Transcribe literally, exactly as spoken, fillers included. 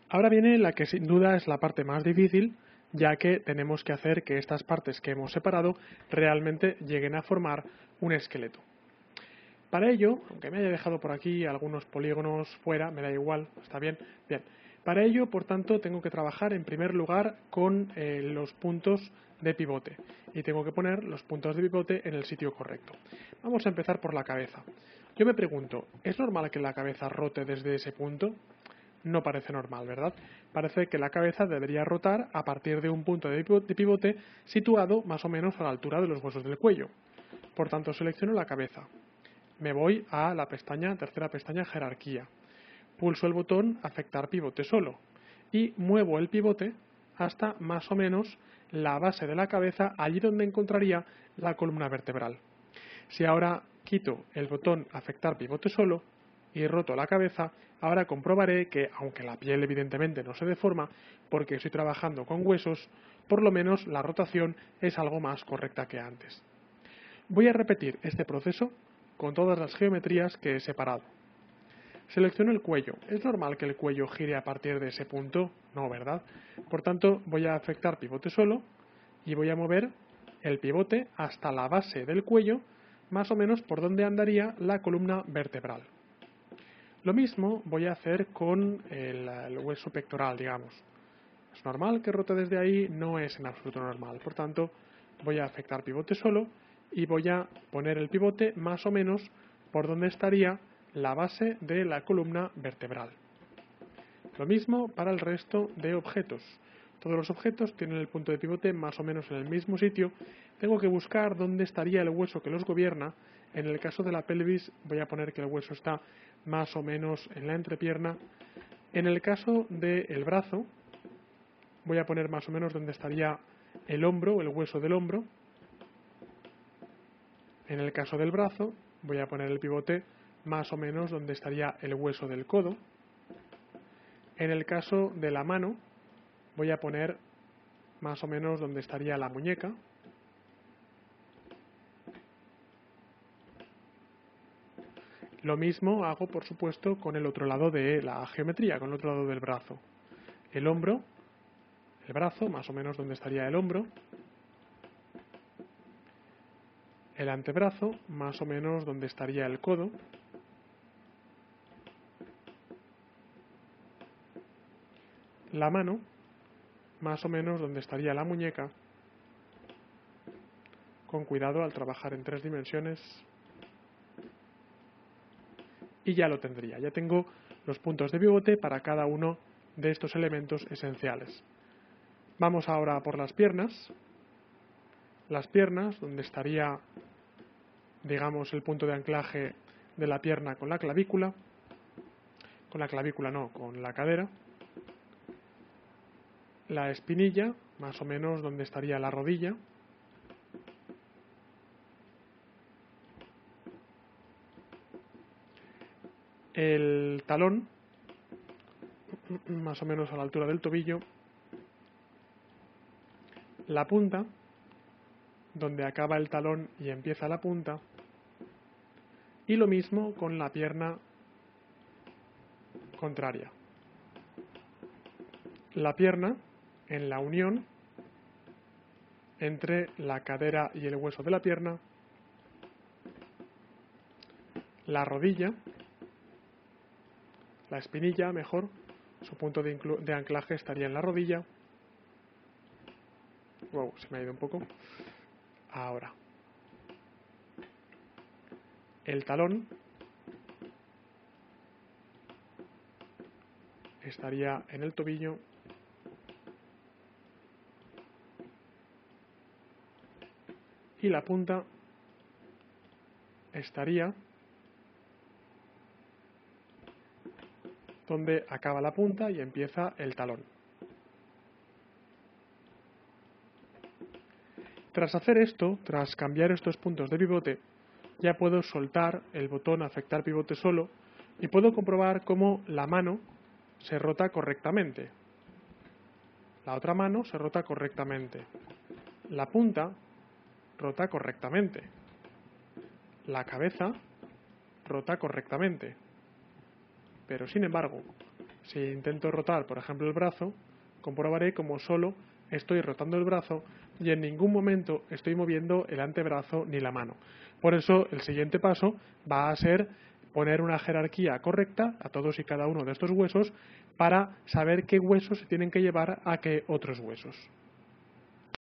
Ahora viene la que sin duda es la parte más difícil, ya que tenemos que hacer que estas partes que hemos separado realmente lleguen a formar un esqueleto. Para ello, aunque me haya dejado por aquí algunos polígonos fuera, me da igual, está bien. Bien, para ello, por tanto, tengo que trabajar en primer lugar con eh, los puntos de pivote y tengo que poner los puntos de pivote en el sitio correcto. Vamos a empezar por la cabeza. Yo me pregunto, ¿es normal que la cabeza rote desde ese punto? No parece normal, ¿verdad? Parece que la cabeza debería rotar a partir de un punto de pivote situado más o menos a la altura de los huesos del cuello. Por tanto, selecciono la cabeza. Me voy a la pestaña, tercera pestaña, jerarquía. Pulso el botón afectar pivote solo y muevo el pivote hasta más o menos la base de la cabeza, allí donde encontraría la columna vertebral. Si ahora quito el botón afectar pivote solo y roto la cabeza, ahora comprobaré que, aunque la piel evidentemente no se deforma, porque estoy trabajando con huesos, por lo menos la rotación es algo más correcta que antes. Voy a repetir este proceso con todas las geometrías que he separado. Selecciono el cuello. ¿Es normal que el cuello gire a partir de ese punto? No, ¿verdad? Por tanto, voy a afectar pivote solo y voy a mover el pivote hasta la base del cuello, más o menos por donde andaría la columna vertebral. Lo mismo voy a hacer con el, el hueso pectoral, digamos. ¿Es normal que rote desde ahí? No es en absoluto normal. Por tanto, voy a afectar pivote solo y voy a poner el pivote más o menos por donde estaría la base de la columna vertebral. Lo mismo para el resto de objetos. Todos los objetos tienen el punto de pivote más o menos en el mismo sitio. Tengo que buscar dónde estaría el hueso que los gobierna. En el caso de la pelvis voy a poner que el hueso está más o menos en la entrepierna. En el caso del brazo voy a poner más o menos donde estaría el hombro, el hueso del hombro. En el caso del brazo voy a poner el pivote más o menos donde estaría el hueso del codo. En el caso de la mano voy a poner más o menos donde estaría la muñeca. Lo mismo hago, por supuesto, con el otro lado de la geometría, con el otro lado del brazo. El hombro, el brazo, más o menos donde estaría el hombro. El antebrazo, más o menos donde estaría el codo. La mano, más o menos donde estaría la muñeca. Con cuidado al trabajar en tres dimensiones. Y ya lo tendría. Ya tengo los puntos de pivote para cada uno de estos elementos esenciales. Vamos ahora por las piernas. Las piernas, donde estaría, digamos, el punto de anclaje de la pierna con la clavícula. Con la clavícula no, con la cadera. La espinilla, más o menos donde estaría la rodilla. El talón, más o menos a la altura del tobillo. La punta, donde acaba el talón y empieza la punta. Y lo mismo con la pierna contraria. La pierna en la unión entre la cadera y el hueso de la pierna. La rodilla, la espinilla mejor, su punto de, de anclaje estaría en la rodilla. Wow, se me ha ido un poco. Ahora. El talón estaría en el tobillo. Y la punta estaría donde acaba la punta y empieza el talón. Tras hacer esto, tras cambiar estos puntos de pivote, ya puedo soltar el botón afectar pivote solo y puedo comprobar cómo la mano se rota correctamente. La otra mano se rota correctamente. La punta rota correctamente. La cabeza rota correctamente. Pero sin embargo, Si intento rotar, por ejemplo, el brazo, comprobaré como solo estoy rotando el brazo y en ningún momento estoy moviendo el antebrazo ni la mano. Por eso, el siguiente paso va a ser poner una jerarquía correcta a todos y cada uno de estos huesos para saber qué huesos se tienen que llevar a qué otros huesos.